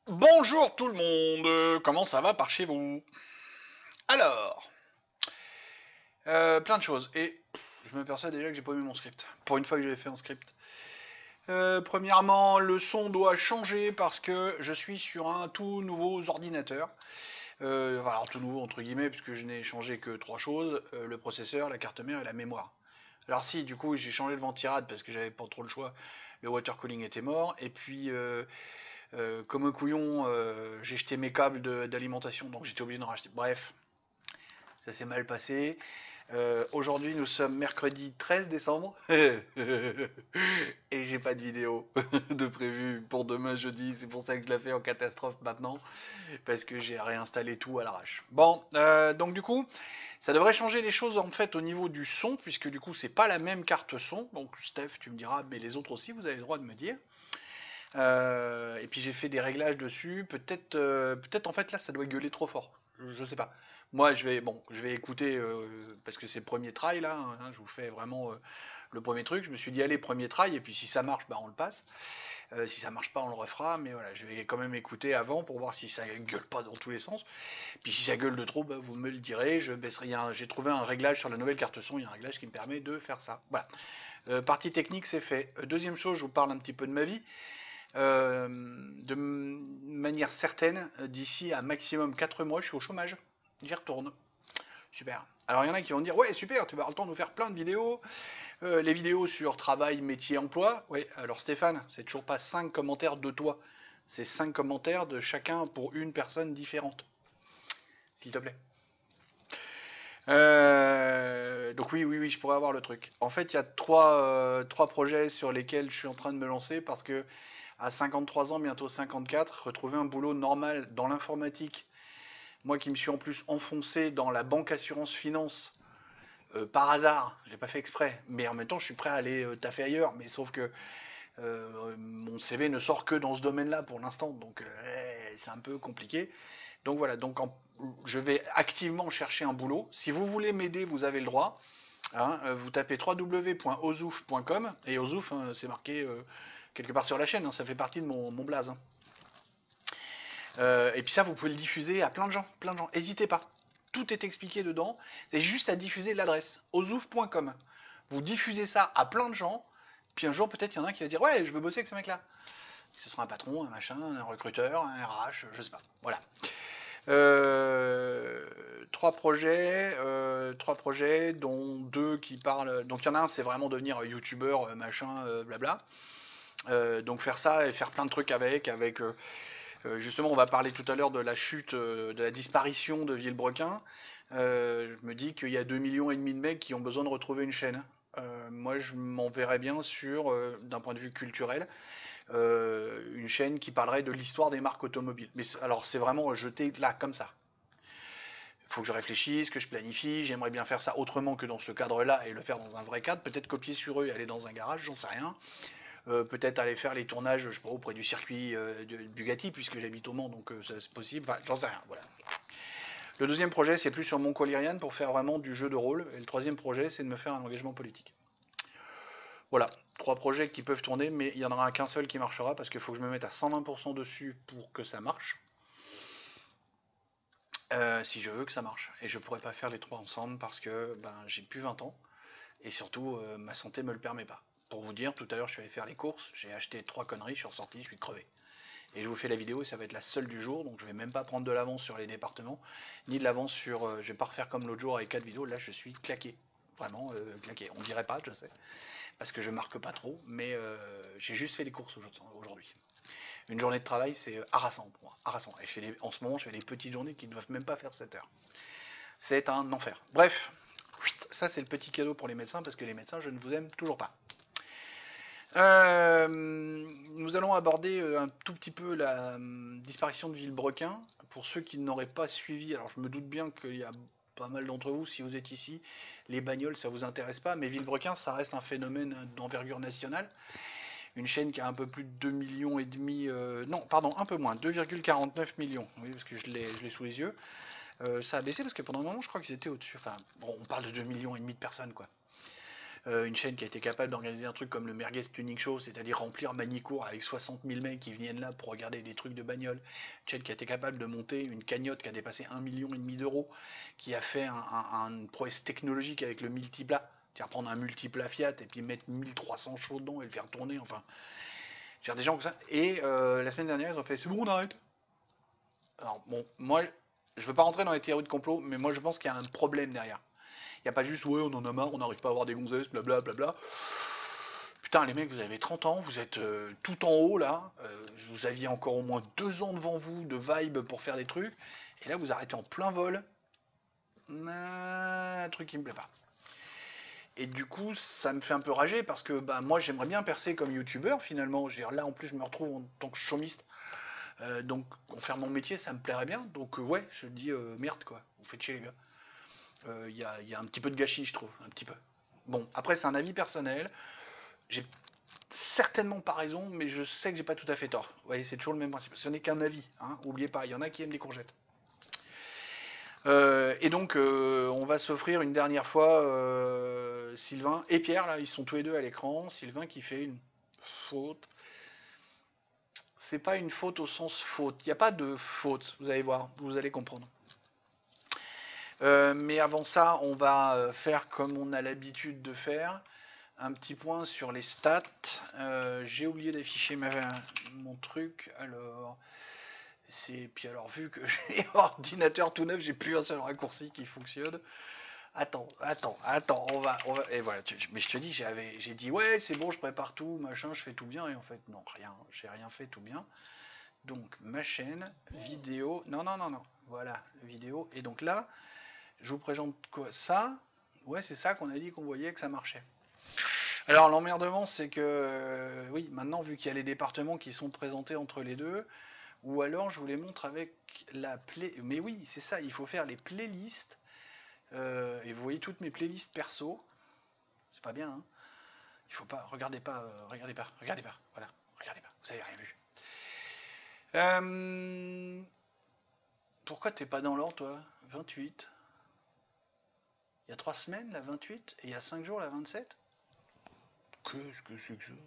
Bonjour tout le monde, comment ça va par chez vous? Alors, plein de choses, et je m'aperçois déjà que j'ai pas mis mon script, pour une fois que j'avais fait un script. Premièrement, le son doit changer parce que je suis sur un tout nouveau ordinateur. Alors tout nouveau entre guillemets, puisque je n'ai changé que trois choses, le processeur, la carte mère et la mémoire. Alors si, du coup, j'ai changé le ventirad parce que j'avais pas trop le choix, le water cooling était mort, et puis comme un couillon, j'ai jeté mes câbles d'alimentation, donc j'étais obligé d'en racheter. Bref, ça s'est mal passé. Aujourd'hui, nous sommes mercredi 13 décembre et j'ai pas de vidéo de prévu pour demain jeudi. C'est pour ça que je la fais en catastrophe maintenant parce que j'ai réinstallé tout à l'arrache. Bon, donc du coup, ça devrait changer les choses en fait au niveau du son puisque du coup, c'est pas la même carte son. Donc Steph, tu me diras, mais les autres aussi, vous avez le droit de me dire. Et puis j'ai fait des réglages dessus. Peut-être en fait là ça doit gueuler trop fort. Je sais pas. Moi je vais écouter parce que c'est le premier try là. Hein, je vous fais vraiment le premier truc. Je me suis dit allez premier try et puis si ça marche bah on le passe. Si ça marche pas on le refera. Mais voilà je vais quand même écouter avant pour voir si ça gueule pas dans tous les sens. Puis si ça gueule de trop bah, vous me le direz. Je baisserai. J'ai trouvé un réglage sur la nouvelle carte son. Il y a un réglage qui me permet de faire ça. Voilà. Partie technique c'est fait. Deuxième chose je vous parle un petit peu de ma vie de manière certaine, d'ici à maximum 4 mois, je suis au chômage. J'y retourne. Super. Alors il y en a qui vont dire ouais super, tu vas avoir le temps de nous faire plein de vidéos, les vidéos sur travail, métier, emploi. Oui, alors Stéphane, c'est toujours pas 5 commentaires de toi, c'est 5 commentaires de chacun pour une personne différente, s'il te plaît. Donc oui, je pourrais avoir le truc. En fait, il y a trois projets sur lesquels je suis en train de me lancer parce que à 53 ans, bientôt 54, retrouver un boulot normal dans l'informatique, moi qui me suis en plus enfoncé dans la banque assurance finance par hasard, j'ai pas fait exprès, mais en même temps je suis prêt à aller taffer ailleurs, mais sauf que mon CV ne sort que dans ce domaine-là pour l'instant, donc c'est un peu compliqué. Donc voilà, je vais activement chercher un boulot. Si vous voulez m'aider, vous avez le droit. Hein, vous tapez www.ozouf.com et Ozouf, hein, c'est marqué quelque part sur la chaîne, hein, ça fait partie de mon blaze. Hein. Et puis ça, vous pouvez le diffuser à plein de gens, plein de gens. N'hésitez pas. Tout est expliqué dedans. C'est juste à diffuser l'adresse ozouf.com. Vous diffusez ça à plein de gens. Puis un jour, peut-être, il y en a un qui va dire ouais, je veux bosser avec ce mec-là. Ce sera un patron, un machin, un recruteur, un RH, je sais pas. Voilà. Trois projets, dont deux qui parlent. Donc il y en a un, c'est vraiment devenir youtubeur, machin, blabla. Donc faire ça et faire plein de trucs avec justement, on va parler tout à l'heure de la chute, de la disparition de Villebrequin. Je me dis qu'il y a 2,5 millions de mecs qui ont besoin de retrouver une chaîne. Moi, je m'en verrais bien sur, d'un point de vue culturel, une chaîne qui parlerait de l'histoire des marques automobiles. Mais alors, c'est vraiment jeté là, comme ça. Il faut que je réfléchisse, que je planifie. J'aimerais bien faire ça autrement que dans ce cadre-là et le faire dans un vrai cadre. Peut-être copier sur eux et aller dans un garage, j'en sais rien. Peut-être aller faire les tournages, je sais pas, auprès du circuit de Bugatti, puisque j'habite au Mans, donc c'est possible. Enfin, j'en sais rien, voilà. Le deuxième projet, c'est plus sur mon Colirian pour faire vraiment du jeu de rôle. Et le troisième projet, c'est de me faire un engagement politique. Voilà, trois projets qui peuvent tourner, mais il n'y en aura qu'un seul qui marchera parce qu'il faut que je me mette à 120% dessus pour que ça marche. Si je veux que ça marche. Et je pourrais pas faire les trois ensemble parce que ben, j'ai plus 20 ans et surtout ma santé me le permet pas. Pour vous dire, tout à l'heure je suis allé faire les courses, j'ai acheté trois conneries, je suis ressorti, je suis crevé. Et je vous fais la vidéo et ça va être la seule du jour, donc je vais même pas prendre de l'avance sur les départements, ni de l'avance sur. Je vais pas refaire comme l'autre jour avec 4 vidéos, là je suis claqué. Vraiment claqué. On dirait pas, je sais, parce que je marque pas trop, mais j'ai juste fait les courses aujourd'hui. Une journée de travail, c'est harassant pour moi. Harassant. Et en ce moment, je fais des petites journées qui ne doivent même pas faire 7 heures. C'est un enfer. Bref, ça c'est le petit cadeau pour les médecins, parce que les médecins, je ne vous aime toujours pas. Nous allons aborder un tout petit peu la disparition de Villebrequin. Pour ceux qui n'auraient pas suivi, alors je me doute bien qu'il y a pas mal d'entre vous, si vous êtes ici, les bagnoles ça vous intéresse pas, mais Villebrequin ça reste un phénomène d'envergure nationale. Une chaîne qui a un peu plus de 2 millions et demi, non pardon un peu moins, 2,49 millions, oui parce que je l'ai sous les yeux. Ça a baissé parce que pendant un moment je crois qu'ils étaient au-dessus, enfin bon on parle de 2 millions et demi de personnes quoi. Une chaîne qui a été capable d'organiser un truc comme le Merguez Tuning Show, c'est-à-dire remplir Manicourt avec 60 000 mecs qui viennent là pour regarder des trucs de bagnole. Une chaîne qui a été capable de monter une cagnotte qui a dépassé 1,5 million d'euros, qui a fait une prouesse technologique avec le multiplat. C'est-à-dire prendre un multiplat Fiat et puis mettre 1300 chevaux dedans et le faire tourner, enfin. J'ai des gens comme ça. Et la semaine dernière, ils ont fait, c'est bon, on arrête. Alors bon, moi, je veux pas rentrer dans les théories de complot, mais moi je pense qu'il y a un problème derrière. Il n'y a pas juste, ouais, on en a marre, on n'arrive pas à avoir des gonzesses, blablabla. Bla bla. Putain, les mecs, vous avez 30 ans, vous êtes tout en haut là, vous aviez encore au moins 2 ans devant vous de vibe pour faire des trucs, et là vous arrêtez en plein vol. Un truc qui me plaît pas. Et du coup, ça me fait un peu rager parce que bah, moi j'aimerais bien percer comme youtubeur finalement. Je veux dire, là en plus, je me retrouve en tant que chômiste. Donc, en faire mon métier, ça me plairait bien. Donc, ouais, je dis merde quoi, vous faites chier les gars. Y a un petit peu de gâchis, je trouve, un petit peu. Bon, après, c'est un avis personnel. J'ai certainement pas raison, mais je sais que j'ai pas tout à fait tort. Vous voyez, c'est toujours le même principe. Ce n'est qu'un avis, hein. Oubliez pas, il y en a qui aiment les courgettes. Et donc, on va s'offrir une dernière fois Sylvain et Pierre, là, ils sont tous les deux à l'écran. Sylvain qui fait une faute. C'est pas une faute au sens faute. Il n'y a pas de faute, vous allez voir, vous allez comprendre. Mais avant ça, on va faire comme on a l'habitude de faire. Un petit point sur les stats. J'ai oublié d'afficher mon truc. Alors, puis alors vu que j'ai un ordinateur tout neuf, j'ai plus un seul raccourci qui fonctionne. Attends, et voilà. Mais je te dis, j'ai dit ouais, c'est bon, je prépare tout, machin, je fais tout bien, et en fait non, rien, j'ai rien fait tout bien. Donc ma chaîne, vidéo, non, voilà, vidéo. Et donc là, je vous présente quoi, ça. Ouais, c'est ça qu'on a dit qu'on voyait que ça marchait. Alors l'emmerdement, c'est que oui, maintenant vu qu'il y a les départements qui sont présentés entre les deux, ou alors je vous les montre avec la play. Mais oui, c'est ça, il faut faire les playlists. Et vous voyez toutes mes playlists perso. C'est pas bien, hein. Il faut pas. Regardez pas, regardez pas, regardez pas. Voilà, regardez pas. Vous avez rien vu. Pourquoi t'es pas dans l'ordre, toi? 28. Il y a 3 semaines, la 28, et il y a 5 jours, la 27. Qu'est-ce que c'est que ça?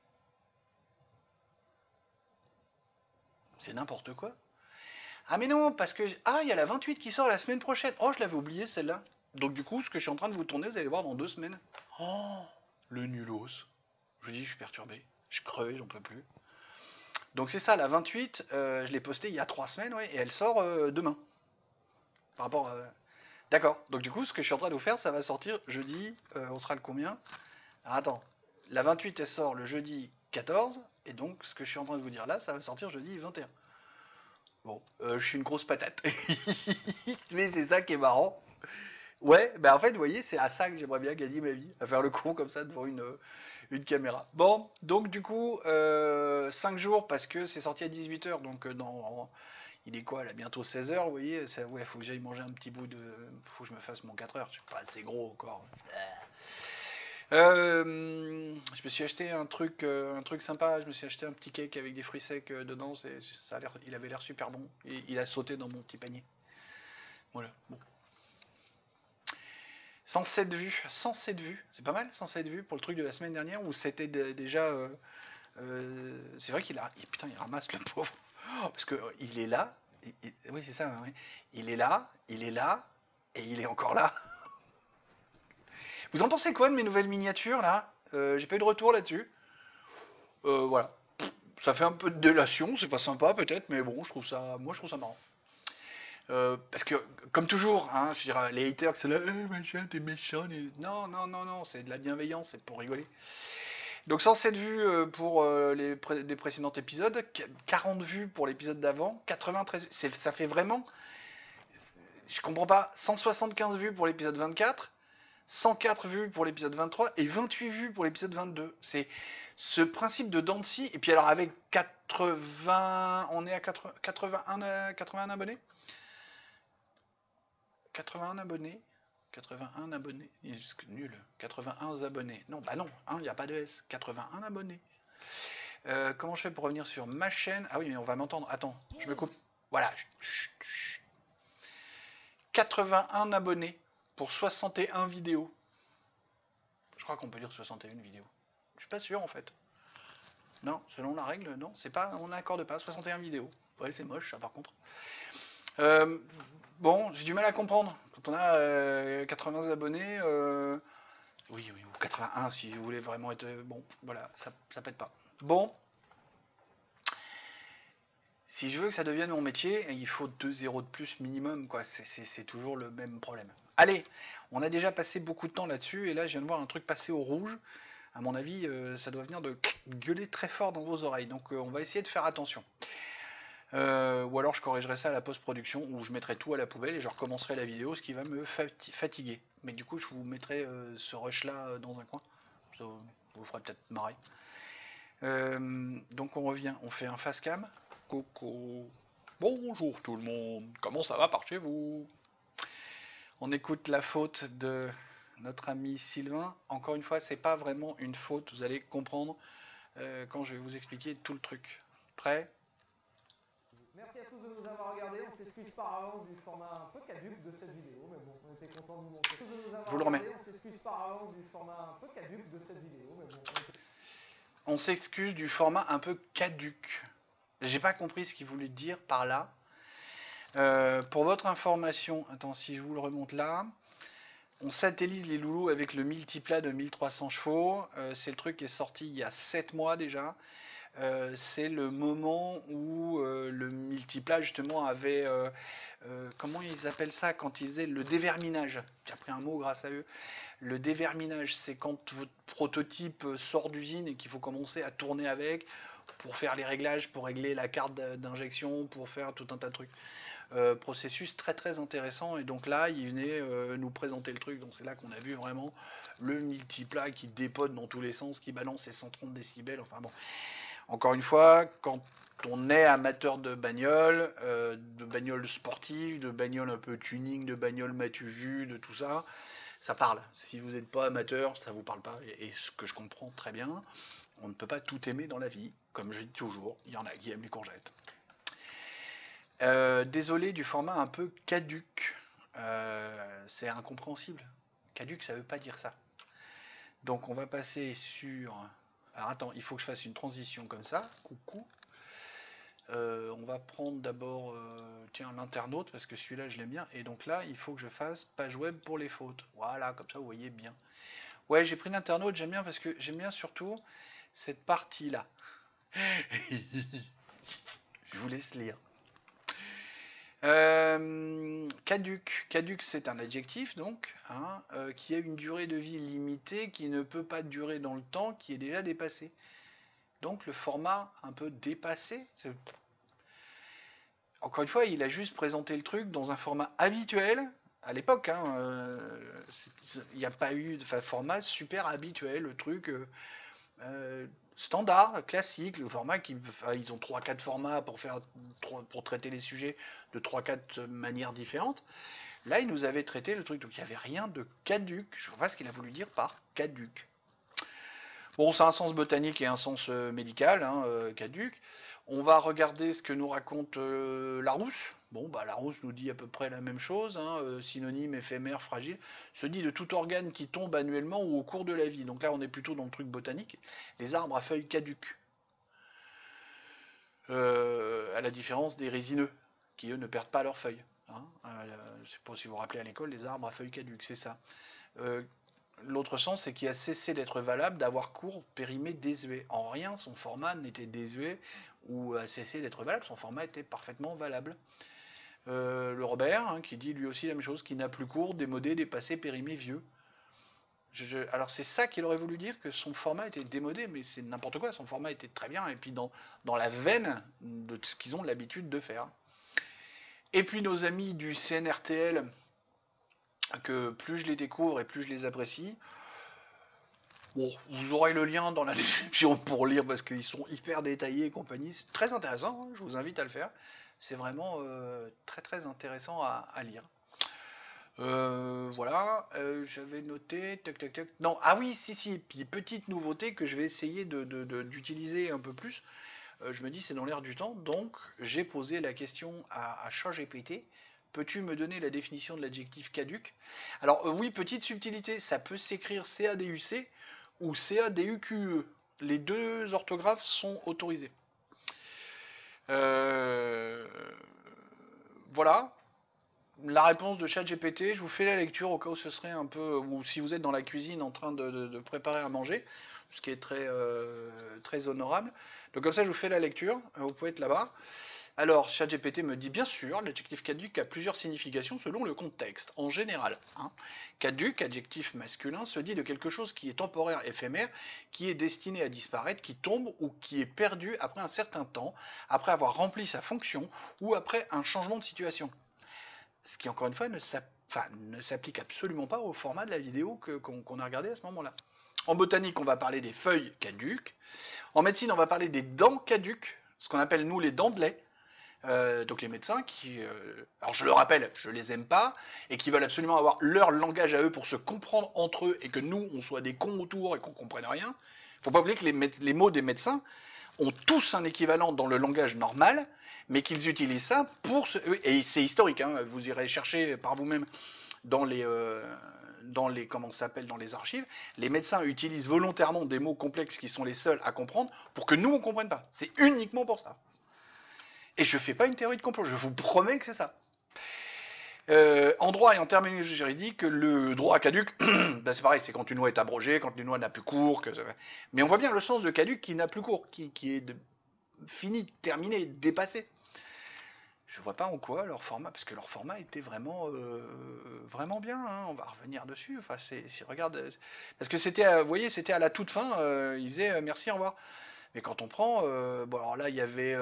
C'est n'importe quoi. Ah mais non, parce que... Ah, il y a la 28 qui sort la semaine prochaine. Oh, je l'avais oublié celle-là. Donc du coup, ce que je suis en train de vous tourner, vous allez voir dans 2 semaines. Oh, le nulos. Je dis, je suis perturbé. Je suis crevé, j'en peux plus. Donc c'est ça, la 28, je l'ai postée il y a 3 semaines, ouais, et elle sort demain. Par rapport à... D'accord. Donc du coup, ce que je suis en train de vous faire, ça va sortir jeudi, on sera le combien? Alors, attends, la 28, elle sort le jeudi 14, et donc ce que je suis en train de vous dire là, ça va sortir jeudi 21. Bon, je suis une grosse patate. Mais c'est ça qui est marrant. Ouais, bah en fait, vous voyez, c'est à ça que j'aimerais bien gagner ma vie, à faire le con comme ça devant une caméra. Bon, donc du coup, 5 jours parce que c'est sorti à 18h, donc il est quoi là, bientôt 16h, vous voyez, ça, ouais, faut que j'aille manger un petit bout de... Faut que je me fasse mon 4 heures, je suis pas assez gros encore. Je me suis acheté un truc sympa, je me suis acheté un petit cake avec des fruits secs dedans, ça a l'air, il avait l'air super bon, et il a sauté dans mon petit panier. Voilà, bon. 107 vues, 107 vues, c'est pas mal 107 vues pour le truc de la semaine dernière où c'était déjà... c'est vrai qu'il a... Putain, il ramasse le pauvre. Parce que il est là, oui c'est ça, oui. Il est là, et il est encore là. Vous en pensez quoi de mes nouvelles miniatures là? J'ai pas eu de retour là-dessus. Voilà. Ça fait un peu de délation, c'est pas sympa peut-être, mais bon, moi je trouve ça marrant. Parce que, comme toujours, hein, je dirais, les haters, c'est là, machin, t'es méchant. Non, non, non, non, c'est de la bienveillance, c'est pour rigoler. Donc 107 vues pour des précédents épisodes, 40 vues pour l'épisode d'avant, 93 vues. Ça fait vraiment, je comprends pas, 175 vues pour l'épisode 24, 104 vues pour l'épisode 23 et 28 vues pour l'épisode 22. C'est ce principe de dents de scie. Et puis alors avec 80, on est à 81 abonnés 81 abonnés 81 abonnés. Il est juste nul. 81 abonnés. Non, bah non, il n'y a pas de S. 81 abonnés. Comment je fais pour revenir sur ma chaîne? Ah oui, mais on va m'entendre. Attends, je me coupe. Voilà. 81 abonnés pour 61 vidéos. Je crois qu'on peut dire 61 vidéos. Je suis pas sûr en fait. Non, selon la règle, non, c'est pas, on n'accorde pas 61 vidéos. Ouais, c'est moche ça par contre. Euh, bon, j'ai du mal à comprendre. Quand on a 80 abonnés, oui, ou 81 si vous voulez vraiment être... bon, voilà, ça pète pas. Bon, si je veux que ça devienne mon métier, il faut 2 zéros de plus minimum, quoi. C'est toujours le même problème. Allez, on a déjà passé beaucoup de temps là-dessus, et là je viens de voir un truc passer au rouge. À mon avis, ça doit venir de gueuler très fort dans vos oreilles, donc on va essayer de faire attention. Ou alors je corrigerai ça à la post-production, où je mettrai tout à la poubelle et je recommencerai la vidéo, ce qui va me fatiguer. Mais du coup, je vous mettrai ce rush-là dans un coin. Ça vous fera peut-être marrer. Donc on revient, on fait un face cam. Coucou. Bonjour tout le monde. Comment ça va par chez vous? On écoute la faute de notre ami Sylvain. Encore une fois, c'est pas vraiment une faute. Vous allez comprendre quand je vais vous expliquer tout le truc. Prêt? Merci à tous de nous avoir regardés. On s'excuse par avance du format un peu caduc de cette vidéo, mais bon, on était content de vous montrer. Tous de nous Je avoir vous le remets. regardés. On s'excuse par avance du format un peu caduc de cette vidéo, mais bon, On s'excuse du format un peu caduc. J'ai pas compris ce qu'il voulait dire par là. Pour votre information, attends, si je vous le remonte là, on satellise les loulous avec le multiplat de 1300 chevaux. C'est le truc qui est sorti il y a 7 mois déjà. C'est le moment où le multiplat justement avait, comment ils appellent ça quand ils faisaient le déverminage. J'ai appris un mot grâce à eux. Le déverminage, c'est quand votre prototype sort d'usine et qu'il faut commencer à tourner avec pour faire les réglages, pour régler la carte d'injection, pour faire tout un tas de trucs. Processus très très intéressant, et donc là il venait nous présenter le truc, donc c'est là qu'on a vu vraiment le multiplat qui dépote dans tous les sens, qui balance ses 130 décibels, enfin bon. Encore une fois, quand on est amateur de bagnoles sportives, de bagnoles un peu tuning, de bagnoles matu vu, de tout ça, ça parle. Si vous n'êtes pas amateur, ça vous parle pas, et ce que je comprends très bien, on ne peut pas tout aimer dans la vie, comme je dis toujours, il y en a qui aiment les courgettes. Désolé du format un peu caduc. C'est incompréhensible. Caduc, ça veut pas dire ça. Donc on va passer sur... Alors attends, il faut que je fasse une transition comme ça. Coucou. On va prendre d'abord tiens, l'internaute, parce que celui-là je l'aime bien. Et donc là, il faut que je fasse page web pour les fautes. Voilà, comme ça vous voyez bien. Ouais, j'ai pris l'internaute, j'aime bien parce que j'aime bien surtout cette partie-là. Je vous laisse lire. Caduc. Caduc, c'est un adjectif, donc, hein, qui a une durée de vie limitée, qui ne peut pas durer dans le temps, qui est déjà dépassé. Donc, le format un peu dépassé. Encore une fois, il a juste présenté le truc dans un format habituel. À l'époque, hein, il n'y a pas eu de format super habituel, le truc standard, classique, le format ils ont 3-4 formats pour traiter les sujets de 3-4 manières différentes. Là, il nous avait traité le truc, donc il n'y avait rien de caduc. Je vois pas ce qu'il a voulu dire par caduc. Bon, c'est un sens botanique et un sens médical, hein, caduc. On va regarder ce que nous raconte Larousse. Bon, bah Larousse nous dit à peu près la même chose, hein, synonyme, éphémère, fragile. Se dit de tout organe qui tombe annuellement ou au cours de la vie. Donc là, on est plutôt dans le truc botanique. Les arbres à feuilles caduques. À la différence des résineux, qui eux ne perdent pas leurs feuilles. Hein. C'est pour si vous vous rappelez à l'école, les arbres à feuilles caduques, c'est ça. L'autre sens, c'est qu'il a cessé d'être valable, d'avoir cours, périmé, désuet. En rien, son format n'était désuet ou a cessé d'être valable, son format était parfaitement valable. Le Robert, hein, qui dit lui aussi la même chose, qui n'a plus cours, démodé, dépassé, périmé, vieux. Alors c'est ça qu'il aurait voulu dire, que son format était démodé, mais c'est n'importe quoi, son format était très bien, et puis dans la veine de ce qu'ils ont l'habitude de faire. Et puis nos amis du CNRTL, que plus je les découvre et plus je les apprécie, bon, vous aurez le lien dans la description pour lire, parce qu'ils sont hyper détaillés et compagnie, c'est très intéressant, hein, je vous invite à le faire, c'est vraiment très très intéressant à lire. Voilà, j'avais noté, tac tac tac. Non, ah oui, si, puis petite nouveauté que je vais essayer d'utiliser un peu plus. Je me dis c'est dans l'air du temps, donc j'ai posé la question à ChatGPT peux-tu me donner la définition de l'adjectif caduc? Alors oui, petite subtilité, ça peut s'écrire C-A-D-U-C ou C-A-D-U-Q-E. Les deux orthographes sont autorisées. Voilà la réponse de ChatGPT. Je vous fais la lecture au cas où ce serait un peu, ou si vous êtes dans la cuisine en train de préparer à manger, ce qui est très honorable. Donc comme ça, je vous fais la lecture. Vous pouvez être là-bas. Alors, ChatGPT me dit bien sûr, l'adjectif caduc a plusieurs significations selon le contexte. En général, caduc, adjectif masculin, se dit de quelque chose qui est temporaire, éphémère, qui est destiné à disparaître, qui tombe ou qui est perdu après un certain temps, après avoir rempli sa fonction ou après un changement de situation. Ce qui, encore une fois, ne s'applique absolument pas au format de la vidéo qu'on a regardé à ce moment-là. En botanique, on va parler des feuilles caduques. En médecine, on va parler des dents caduques, ce qu'on appelle nous les dents de lait. Donc les médecins qui, alors je le rappelle, je les aime pas, et qui veulent absolument avoir leur langage à eux pour se comprendre entre eux, et que nous, on soit des cons autour et qu'on comprenne rien. Faut pas oublier que les mots des médecins ont tous un équivalent dans le langage normal, mais qu'ils utilisent ça pour... Et c'est historique, hein, vous irez chercher par vous-même dans les comment ça s'appelle, dans les archives. Les médecins utilisent volontairement des mots complexes qui sont les seuls à comprendre pour que nous, on ne comprenne pas. C'est uniquement pour ça. Et je ne fais pas une théorie de complot, je vous promets que c'est ça. En droit et en terminologie juridique, le droit caduc, ben c'est pareil, c'est quand une loi est abrogée, quand une loi n'a plus cours. Mais on voit bien le sens de caduc qui n'a plus cours, qui est fini, terminé, dépassé. Je vois pas en quoi leur format, parce que leur format était vraiment, vraiment bien. Hein, on va revenir dessus. Enfin, regarde, parce que c'était, vous voyez, c'était à la toute fin. Ils faisaient merci, au revoir. Mais quand on prend, bon alors là il y avait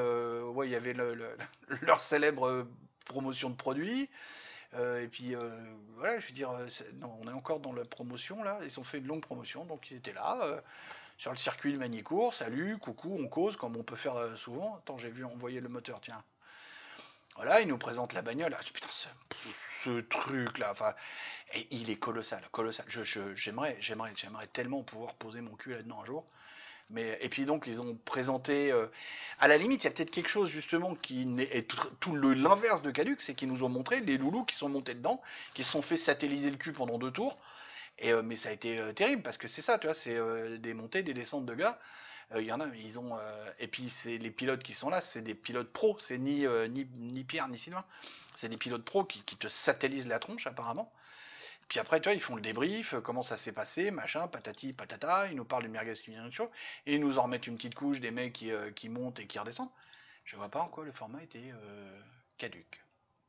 leur célèbre promotion de produits. Et puis voilà, je veux dire, non, on est encore dans la promotion là. Ils ont fait une longue promotion, donc ils étaient là. Sur le circuit de Magny-Cours, salut, coucou, on cause, comme on peut faire souvent. Attends, j'ai vu envoyer le moteur, tiens. Voilà, il nous présente la bagnole. Ah, putain, ce truc là, enfin, et il est colossal, colossal. J'aimerais tellement pouvoir poser mon cul là-dedans un jour. Mais, et puis donc, ils ont présenté. À la limite, il y a peut-être quelque chose justement qui est tout l'inverse de Caduc, c'est qu'ils nous ont montré les loulous qui sont montés dedans, qui se sont fait satelliser le cul pendant 2 tours. Et, mais ça a été terrible parce que c'est ça, tu vois, c'est des montées, des descentes de gars. Il y en a, ils ont. Et puis, c'est les pilotes qui sont là, c'est des pilotes pros, c'est ni Pierre ni Sylvain. C'est des pilotes pros qui te satellisent la tronche, apparemment. Puis après, tu vois, ils font le débrief, comment ça s'est passé, machin, patati, patata, ils nous parlent du merguez qui vient de chaud, et ils nous en remettent une petite couche des mecs qui montent et qui redescendent. Je vois pas en quoi le format était caduc.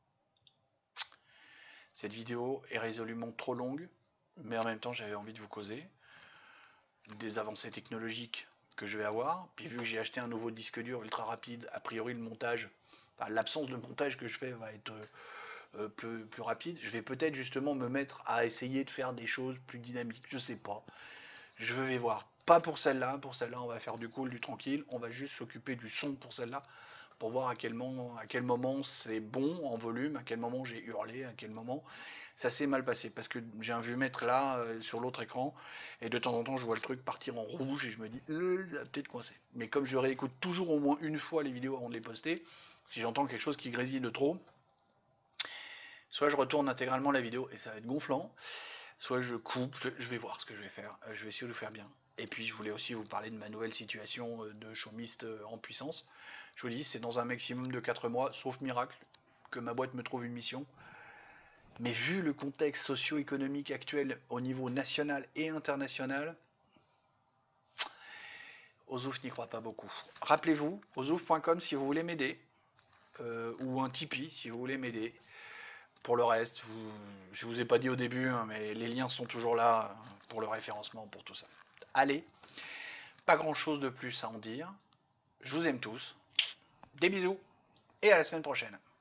Cette vidéo est résolument trop longue, mais en même temps, j'avais envie de vous causer des avancées technologiques que je vais avoir. Puis vu que j'ai acheté un nouveau disque dur ultra rapide, a priori le montage, enfin, l'absence de montage que je fais va être plus rapide. Je vais peut-être justement me mettre à essayer de faire des choses plus dynamiques. Je sais pas. Je vais voir. Pas pour celle-là. Pour celle-là, on va faire du cool, du tranquille. On va juste s'occuper du son pour celle-là. Pour voir à quel moment c'est bon en volume, à quel moment j'ai hurlé, à quel moment ça s'est mal passé. Parce que j'ai un vue-mètre là, sur l'autre écran, et de temps en temps, je vois le truc partir en rouge, et je me dis, ça va peut-être coincer. Mais comme je réécoute toujours au moins une fois les vidéos avant de les poster, si j'entends quelque chose qui grésille de trop, soit je retourne intégralement la vidéo et ça va être gonflant, soit je coupe, je vais voir ce que je vais faire, je vais essayer de le faire bien. Et puis je voulais aussi vous parler de ma nouvelle situation de chômiste en puissance. Je vous dis, c'est dans un maximum de 4 mois, sauf miracle, que ma boîte me trouve une mission. Mais vu le contexte socio-économique actuel au niveau national et international, Ozouf n'y croit pas beaucoup. Rappelez-vous, ozouf.com si vous voulez m'aider, ou un Tipeee si vous voulez m'aider. Pour le reste, je ne vous ai pas dit au début, hein, mais les liens sont toujours là pour le référencement, pour tout ça. Allez, pas grand chose de plus à en dire. Je vous aime tous. Des bisous et à la semaine prochaine.